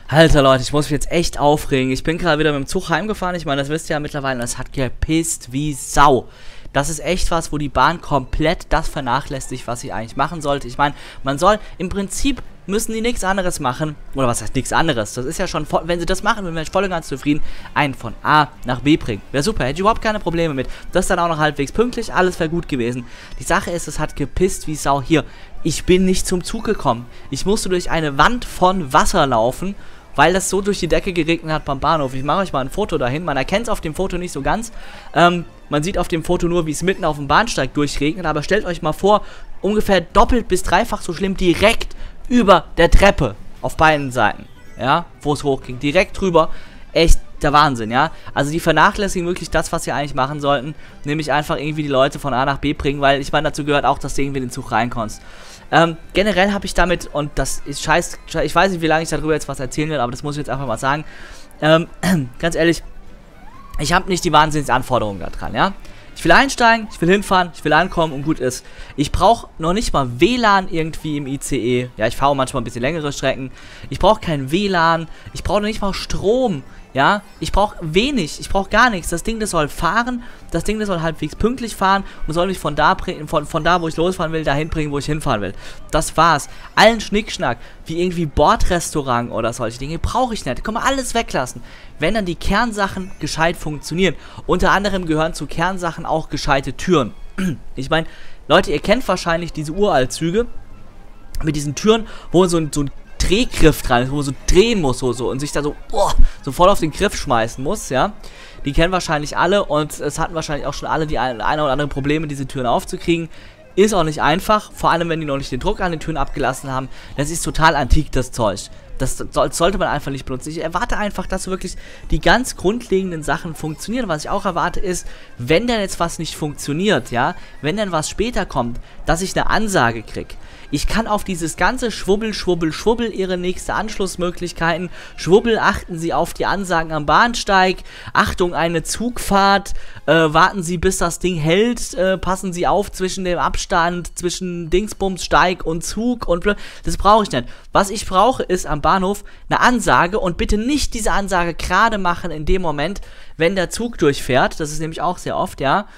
Alter Leute, ich muss mich jetzt echt aufregen. Ich bin gerade wieder mit dem Zug heimgefahren. Ich meine, das wisst ihr ja mittlerweile. Das hat gepisst wie Sau. Das ist echt was, wo die Bahn komplett das vernachlässigt, was sie eigentlich machen sollte. Ich meine, man soll, im Prinzip müssen die nichts anderes machen. Oder was heißt nichts anderes? Das ist ja schon, wenn sie das machen, dann wäre ich voll und ganz zufrieden. Einen von A nach B bringen. Wäre super, hätte ich überhaupt keine Probleme mit. Das dann auch noch halbwegs pünktlich, alles wäre gut gewesen. Die Sache ist, es hat gepisst wie Sau. Hier, ich bin nicht zum Zug gekommen. Ich musste durch eine Wand von Wasser laufen, weil das so durch die Decke geregnet hat beim Bahnhof. Ich mache euch mal ein Foto dahin. Man erkennt es auf dem Foto nicht so ganz. Man sieht auf dem Foto nur, wie es mitten auf dem Bahnsteig durchregnet. Aber stellt euch mal vor, ungefähr doppelt bis dreifach so schlimm direkt über der Treppe. Auf beiden Seiten. Ja, wo es hochging. Direkt drüber. Echt der Wahnsinn, ja. Also die vernachlässigen wirklich das, was sie eigentlich machen sollten. Nämlich einfach irgendwie die Leute von A nach B bringen. Weil ich meine, dazu gehört auch, dass du irgendwie in den Zug reinkommst. Generell habe ich damit, und das ist scheiß, ich weiß nicht, wie lange ich darüber jetzt was erzählen will, aber das muss ich jetzt einfach mal sagen. Ganz ehrlich, ich habe nicht die Wahnsinnsanforderungen da dran, ja. Ich will einsteigen, ich will hinfahren, ich will ankommen und gut ist. Ich brauche noch nicht mal WLAN irgendwie im ICE. Ja, ich fahre manchmal ein bisschen längere Strecken. Ich brauche kein WLAN, ich brauche noch nicht mal Strom. Ja, ich brauche wenig, ich brauche gar nichts. Das Ding, das soll fahren, das Ding, das soll halbwegs pünktlich fahren und soll mich von da, wo ich losfahren will, dahin bringen, wo ich hinfahren will. Das war's. Allen Schnickschnack, wie irgendwie Bordrestaurant oder solche Dinge, brauche ich nicht. Kann man alles weglassen, wenn dann die Kernsachen gescheit funktionieren. Unter anderem gehören zu Kernsachen auch gescheite Türen. Ich meine, Leute, ihr kennt wahrscheinlich diese Uraltzüge mit diesen Türen, wo so ein Drehgriff dran ist, wo man so drehen muss so und sich da so voll auf den Griff schmeißen muss, ja. Die kennen wahrscheinlich alle und es hatten wahrscheinlich auch schon alle die ein oder andere Probleme, diese Türen aufzukriegen. Ist auch nicht einfach, vor allem wenn die noch nicht den Druck an den Türen abgelassen haben. Das ist total antik, das Zeug. Das sollte man einfach nicht benutzen. Ich erwarte einfach, dass wirklich die ganz grundlegenden Sachen funktionieren. Was ich auch erwarte ist, wenn denn jetzt was nicht funktioniert, ja, wenn denn was später kommt, dass ich eine Ansage kriege. Ich kann auf dieses ganze Schwubbel, ihre nächste Anschlussmöglichkeiten, Schwubbel, achten Sie auf die Ansagen am Bahnsteig, Achtung, eine Zugfahrt, warten Sie, bis das Ding hält, passen Sie auf zwischen dem Abstand, zwischen Dingsbums, Steig und Zug und das brauche ich nicht. Was ich brauche, ist am Bahnhof eine Ansage und bitte nicht diese Ansage gerade machen in dem Moment, wenn der Zug durchfährt, das ist nämlich auch sehr oft, ja,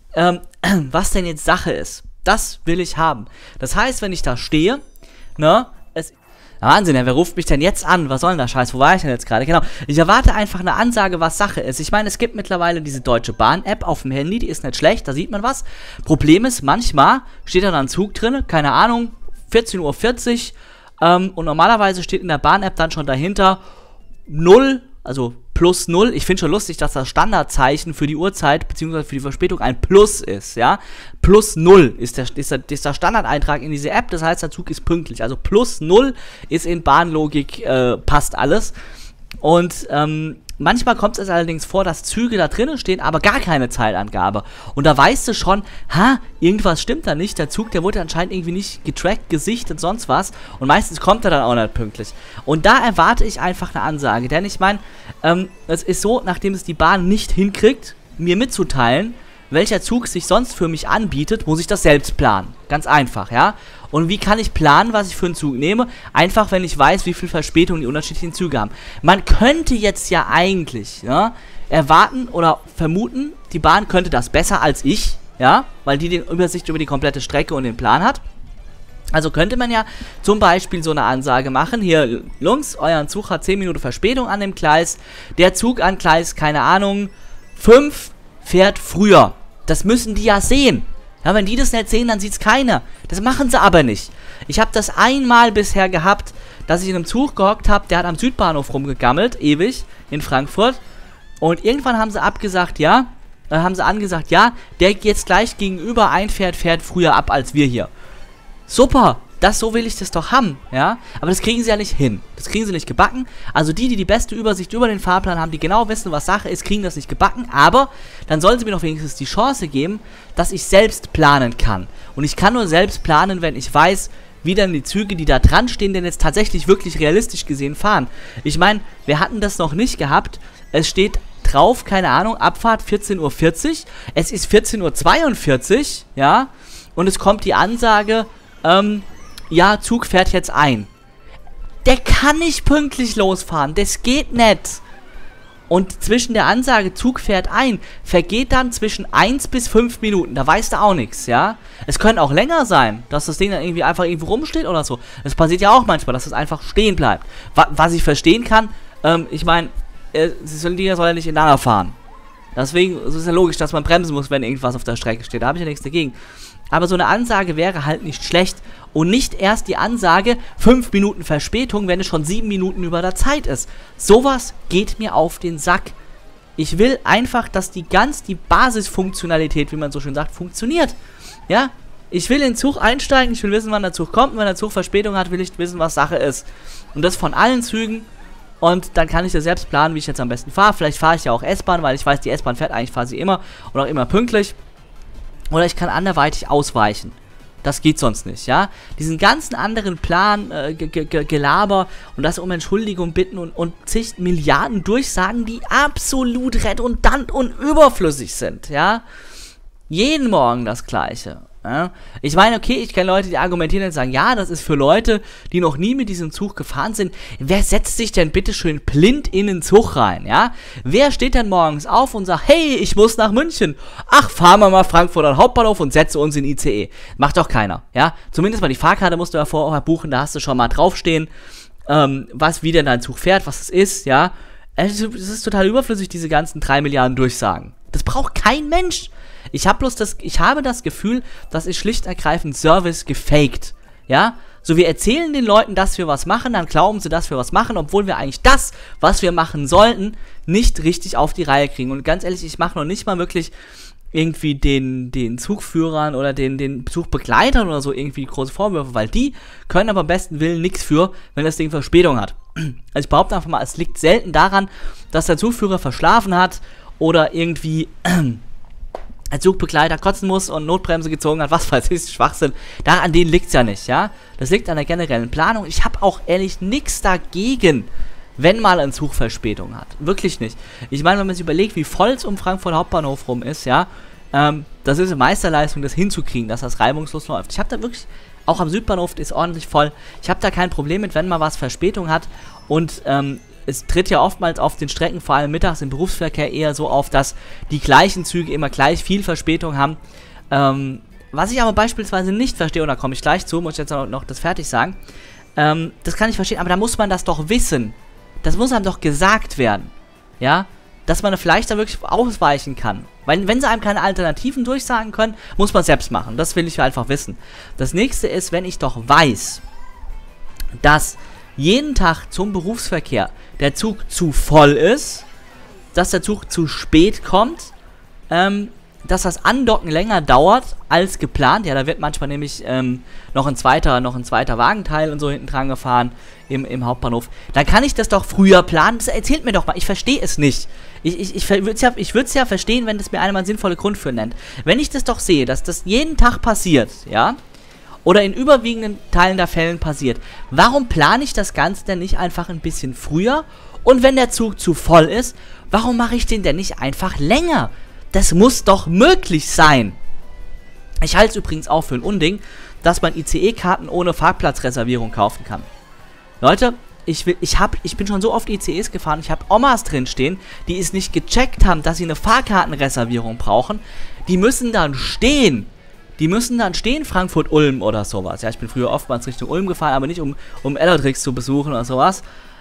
was denn jetzt Sache ist. Das will ich haben. Das heißt, wenn ich da stehe, ne, Wahnsinn, wer ruft mich denn jetzt an? Was soll denn der Scheiß? Wo war ich denn jetzt gerade? Genau, ich erwarte einfach eine Ansage, was Sache ist. Ich meine, es gibt mittlerweile diese Deutsche Bahn-App auf dem Handy, die ist nicht schlecht, da sieht man was. Problem ist, manchmal steht da dann ein Zug drin, keine Ahnung, 14:40 Uhr, und normalerweise steht in der Bahn-App dann schon dahinter 0, also plus 0. Ich finde schon lustig, dass das Standardzeichen für die Uhrzeit bzw. für die Verspätung ein Plus ist, ja. Plus 0 ist der Standardeintrag in diese App, das heißt, der Zug ist pünktlich. Also plus 0 ist in Bahnlogik, passt alles. Und manchmal kommt es allerdings vor, dass Züge da drinnen stehen, aber gar keine Zeitangabe. Und da weißt du schon, irgendwas stimmt da nicht. Der Zug, der wurde anscheinend irgendwie nicht getrackt, gesichtet, sonst was. Und meistens kommt er dann auch nicht pünktlich. Und da erwarte ich einfach eine Ansage. Denn ich meine, es ist so, nachdem es die Bahn nicht hinkriegt, mir mitzuteilen, welcher Zug sich sonst für mich anbietet, muss ich das selbst planen. Ganz einfach, ja. Und wie kann ich planen, was ich für einen Zug nehme? Einfach, wenn ich weiß, wie viel Verspätung die unterschiedlichen Züge haben. Man könnte jetzt ja eigentlich, ja, erwarten oder vermuten, die Bahn könnte das besser als ich, ja, weil die Übersicht über die komplette Strecke und den Plan hat. Also könnte man ja zum Beispiel so eine Ansage machen, hier, Jungs, euer Zug hat 10 Minuten Verspätung an dem Gleis, der Zug an Gleis, keine Ahnung, 5 fährt früher. Das müssen die ja sehen. Ja, wenn die das nicht sehen, dann sieht es keiner. Das machen sie aber nicht. Ich habe das einmal bisher gehabt, dass ich in einem Zug gehockt habe, der hat am Südbahnhof rumgegammelt, ewig, in Frankfurt. Und irgendwann haben sie angesagt, ja, der jetzt gleich gegenüber einfährt, fährt früher ab als wir hier. Super, so will ich das doch haben, ja, aber das kriegen sie ja nicht hin, das kriegen sie nicht gebacken, also die beste Übersicht über den Fahrplan haben, die genau wissen, was Sache ist, kriegen das nicht gebacken, aber dann sollen sie mir doch wenigstens die Chance geben, dass ich selbst planen kann, und ich kann nur selbst planen, wenn ich weiß, wie dann die Züge, die da dran stehen, denn jetzt tatsächlich wirklich realistisch gesehen fahren. Ich meine, wir hatten das noch nicht gehabt, es steht drauf, keine Ahnung, Abfahrt 14:40 Uhr, es ist 14:42 Uhr, ja, und es kommt die Ansage, ja, Zug fährt jetzt ein. Der kann nicht pünktlich losfahren. Das geht nicht. Und zwischen der Ansage, Zug fährt ein, vergeht dann zwischen 1 bis 5 Minuten. Da weißt du auch nichts, ja. Es können auch länger sein, dass das Ding dann irgendwie einfach irgendwo rumsteht oder so. Das passiert ja auch manchmal, dass es einfach stehen bleibt. Was ich verstehen kann, ich meine, die soll ja nicht ineinander fahren. Deswegen ist es ja logisch, dass man bremsen muss, wenn irgendwas auf der Strecke steht. Da habe ich ja nichts dagegen. Aber so eine Ansage wäre halt nicht schlecht. Und nicht erst die Ansage 5 Minuten Verspätung, wenn es schon 7 Minuten über der Zeit ist. Sowas geht mir auf den Sack. Ich will einfach, dass die Basisfunktionalität, wie man so schön sagt, funktioniert. Ja? Ich will in den Zug einsteigen, ich will wissen, wann der Zug kommt. Und wenn der Zug Verspätung hat, will ich wissen, was Sache ist. Und das von allen Zügen. Und dann kann ich ja selbst planen, wie ich jetzt am besten fahre. Vielleicht fahre ich ja auch S-Bahn, weil ich weiß, die S-Bahn fährt eigentlich quasi immer und auch immer pünktlich. Oder ich kann anderweitig ausweichen. Das geht sonst nicht, ja. Diesen ganzen anderen Plan, Gelaber und das um Entschuldigung bitten und zig Milliarden Durchsagen, die absolut redundant und überflüssig sind, ja. Jeden Morgen das Gleiche. Ja? Ich meine, okay, ich kenne Leute, die argumentieren und sagen, ja, das ist für Leute, die noch nie mit diesem Zug gefahren sind. Wer setzt sich denn bitte schön blind in den Zug rein, ja? Wer steht denn morgens auf und sagt, hey, ich muss nach München. Ach, fahren wir mal Frankfurter Hauptbahnhof und setze uns in ICE. Macht doch keiner, ja? Zumindest mal die Fahrkarte musst du ja vorher buchen, da hast du schon mal draufstehen, wie denn dein Zug fährt, was es ist, ja? Es ist total überflüssig, diese ganzen 3 Milliarden Durchsagen. Das braucht kein Mensch. Ich habe das Gefühl, das ist schlicht und ergreifend Service gefaked, ja? So, wir erzählen den Leuten, dass wir was machen, dann glauben sie, dass wir was machen, obwohl wir eigentlich das, was wir machen sollten, nicht richtig auf die Reihe kriegen. Und ganz ehrlich, ich mache noch nicht mal wirklich irgendwie den Zugführern oder den Zugbegleitern oder so irgendwie große Vorwürfe, weil die können aber am besten Willen nichts für, wenn das Ding Verspätung hat. Also ich behaupte einfach mal, es liegt selten daran, dass der Zugführer verschlafen hat oder irgendwie als Zugbegleiter kotzen muss und Notbremse gezogen hat, was weiß ich, Schwachsinn. An denen liegt es ja nicht, ja. Das liegt an der generellen Planung. Ich habe auch ehrlich nichts dagegen, wenn mal ein Zug Verspätung hat. Wirklich nicht. Ich meine, wenn man sich überlegt, wie voll es um Frankfurt Hauptbahnhof rum ist, ja, das ist eine Meisterleistung, das hinzukriegen, dass das reibungslos läuft. Ich habe da wirklich, auch am Südbahnhof ist ordentlich voll. Ich habe da kein Problem mit, wenn mal was Verspätung hat und, es tritt ja oftmals auf den Strecken, vor allem mittags im Berufsverkehr, eher so auf, dass die gleichen Züge immer gleich viel Verspätung haben. Was ich aber beispielsweise nicht verstehe, und da komme ich gleich zu, muss ich jetzt noch das fertig sagen, das kann ich verstehen, aber da muss man das doch wissen. Das muss einem doch gesagt werden, ja, dass man vielleicht da wirklich ausweichen kann. Weil, wenn sie einem keine Alternativen durchsagen können, muss man es selbst machen. Das will ich einfach wissen. Das nächste ist, wenn ich doch weiß, dass jeden Tag zum Berufsverkehr der Zug zu voll ist, dass der Zug zu spät kommt, dass das Andocken länger dauert als geplant. Ja, da wird manchmal nämlich noch ein zweiter Wagenteil und so hinten dran gefahren im Hauptbahnhof. Dann kann ich das doch früher planen. Das erzählt mir doch mal. Ich verstehe es nicht. Ich würde es ja verstehen, wenn das mir einer mal sinnvolle Grund für nennt. Wenn ich das doch sehe, dass das jeden Tag passiert, ja, oder in überwiegenden Teilen der Fällen passiert, warum plane ich das Ganze denn nicht einfach ein bisschen früher? Und wenn der Zug zu voll ist, warum mache ich den denn nicht einfach länger? Das muss doch möglich sein. Ich halte es übrigens auch für ein Unding, dass man ICE-Karten ohne Fahrplatzreservierung kaufen kann. Leute, ich bin schon so oft ICEs gefahren, ich habe Omas drinstehen, die es nicht gecheckt haben, dass sie eine Fahrkartenreservierung brauchen. Die müssen dann stehen. Frankfurt-Ulm oder sowas. Ja, ich bin früher oftmals Richtung Ulm gefahren, aber nicht um Ellertrix zu besuchen oder sowas.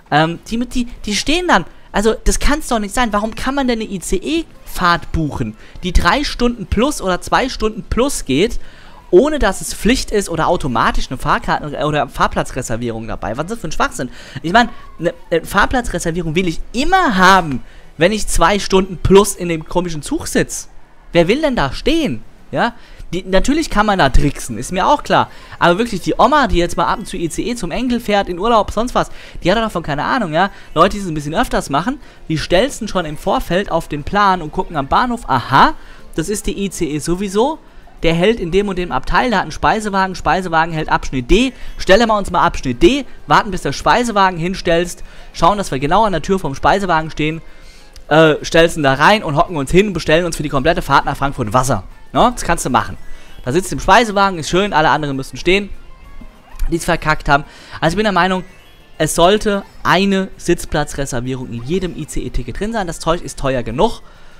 Die stehen dann. Also, das kann es doch nicht sein. Warum kann man denn eine ICE-Fahrt buchen, die 3 Stunden plus oder 2 Stunden plus geht, ohne dass es Pflicht ist oder automatisch eine Fahrkarten- oder Fahrplatzreservierung dabei? Was ist das für ein Schwachsinn? Ich meine, eine Fahrplatzreservierung will ich immer haben, wenn ich 2 Stunden plus in dem komischen Zug sitze. Wer will denn da stehen? Ja? Natürlich kann man da tricksen, ist mir auch klar. Aber wirklich, die Oma, die jetzt mal ab und zu ICE zum Enkel fährt, in Urlaub, sonst was, die hat davon keine Ahnung, ja. Leute, die es ein bisschen öfters machen, die stellsten schon im Vorfeld auf den Plan und gucken am Bahnhof, aha, das ist die ICE sowieso, der hält in dem und dem Abteil, da hat einen Speisewagen hält Abschnitt D, stellen wir uns mal Abschnitt D, warten bis der Speisewagen hinstellst, schauen, dass wir genau an der Tür vom Speisewagen stehen, stellst ihn da rein und hocken uns hin und bestellen uns für die komplette Fahrt nach Frankfurt Wasser. No, das kannst du machen. Da sitzt im Speisewagen, ist schön, alle anderen müssen stehen, die es verkackt haben. Also ich bin der Meinung, es sollte eine Sitzplatzreservierung in jedem ICE-Ticket drin sein. Das Zeug ist teuer genug.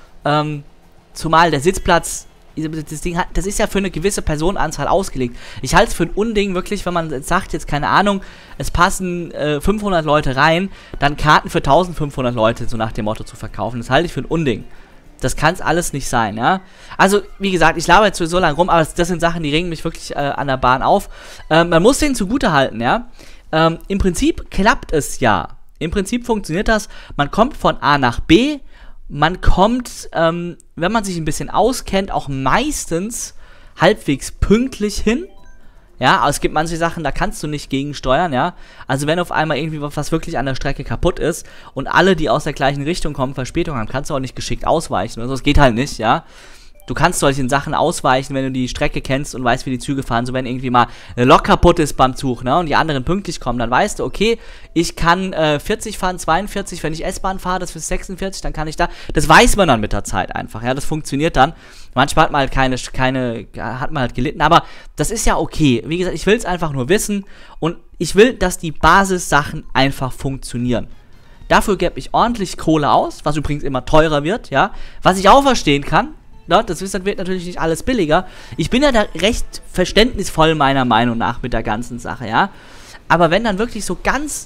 Zumal der Sitzplatz, das ist ja für eine gewisse Personenanzahl ausgelegt. Ich halte es für ein Unding, wirklich, wenn man sagt, jetzt keine Ahnung, es passen 500 Leute rein, dann Karten für 1500 Leute, so nach dem Motto, zu verkaufen. Das halte ich für ein Unding. Das kann es alles nicht sein, ja. Also, wie gesagt, ich laber jetzt so lange rum, aber das sind Sachen, die regen mich wirklich an der Bahn auf. Man muss denen zugute halten, ja. Im Prinzip klappt es ja. Im Prinzip funktioniert das. Man kommt von A nach B. Man kommt, wenn man sich ein bisschen auskennt, auch meistens halbwegs pünktlich hin. Ja, aber es gibt manche Sachen, da kannst du nicht gegensteuern, ja. Also wenn auf einmal irgendwie was wirklich an der Strecke kaputt ist und alle, die aus der gleichen Richtung kommen, Verspätung haben, kannst du auch nicht geschickt ausweichen oder so. Das geht halt nicht, ja. Du kannst solchen Sachen ausweichen, wenn du die Strecke kennst und weißt, wie die Züge fahren. So, wenn irgendwie mal eine Lok kaputt ist beim Zug, ne, und die anderen pünktlich kommen, dann weißt du, okay, ich kann 40 fahren, 42, wenn ich S-Bahn fahre, das ist 46, dann kann ich da. Das weiß man dann mit der Zeit einfach, ja, das funktioniert dann. Manchmal hat man halt hat man halt gelitten, aber das ist ja okay. Wie gesagt, ich will es einfach nur wissen und ich will, dass die Basissachen einfach funktionieren. Dafür gebe ich ordentlich Kohle aus, was übrigens immer teurer wird, ja, was ich auch verstehen kann. Ja, das wird natürlich nicht alles billiger. Ich bin ja da recht verständnisvoll meiner Meinung nach mit der ganzen Sache, ja. Aber wenn dann wirklich so ganz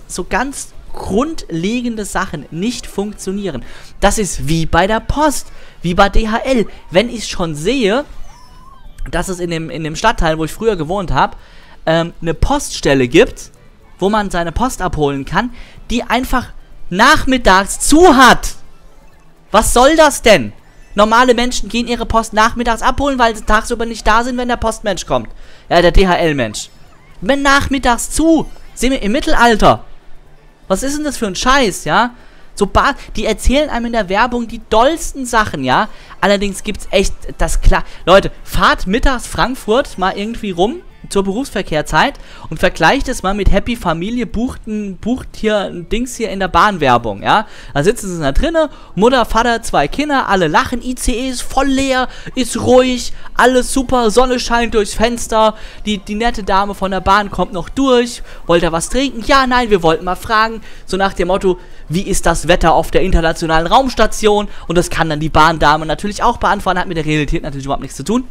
grundlegende Sachen nicht funktionieren, das ist wie bei der Post, wie bei DHL. Wenn ich schon sehe, dass es in dem Stadtteil, wo ich früher gewohnt habe, eine Poststelle gibt, wo man seine Post abholen kann, die einfach nachmittags zu hat. Was soll das denn? Normale Menschen gehen ihre Post nachmittags abholen, weil sie tagsüber nicht da sind, wenn der Postmensch kommt. Ja, der DHL-Mensch. Wenn nachmittags zu, sind wir im Mittelalter. Was ist denn das für ein Scheiß, ja? Die erzählen einem in der Werbung die dollsten Sachen, ja? Allerdings gibt's echt, das klar. Leute, fahrt mittags Frankfurt mal irgendwie rum zur Berufsverkehrzeit und vergleicht es mal mit Happy Familie, bucht hier ein Dings hier in der Bahnwerbung, ja. Da sitzen sie da drinnen, Mutter, Vater, 2 Kinder, alle lachen, ICE ist voll leer, ist ruhig, alles super, Sonne scheint durchs Fenster, die nette Dame von der Bahn kommt noch durch, wollt ihr was trinken? Ja, nein, wir wollten mal fragen, so nach dem Motto, wie ist das Wetter auf der internationalen Raumstation? Und das kann dann die Bahndame natürlich auch beantworten, hat mit der Realität natürlich überhaupt nichts zu tun.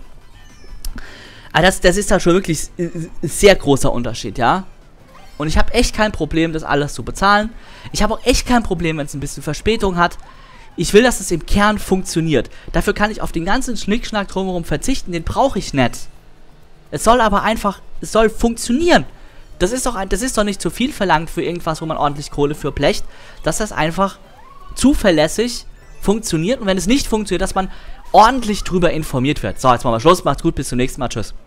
Aber das ist da schon wirklich ein sehr großer Unterschied, ja. Und ich habe echt kein Problem, das alles zu bezahlen. Ich habe auch echt kein Problem, wenn es ein bisschen Verspätung hat. Ich will, dass es im Kern funktioniert. Dafür kann ich auf den ganzen Schnickschnack drumherum verzichten, den brauche ich nicht. Es soll funktionieren. Das ist doch nicht zu viel verlangt für irgendwas, wo man ordentlich Kohle für blecht, dass das einfach zuverlässig funktioniert. Und wenn es nicht funktioniert, dass man ordentlich drüber informiert wird. So, jetzt machen wir Schluss. Macht's gut, bis zum nächsten Mal. Tschüss.